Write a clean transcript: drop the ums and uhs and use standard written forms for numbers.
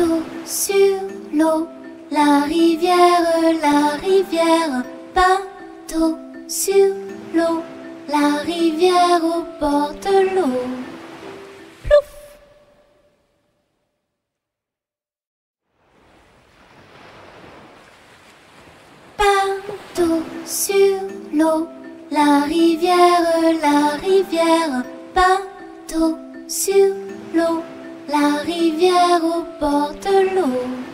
Bateau sur l'eau, la rivière, bateau sur l'eau, la rivière au bord de l'eau. Plouf! Bateau sur l'eau, la rivière, bateau sur l'eau, la rivière au bord de l'eau.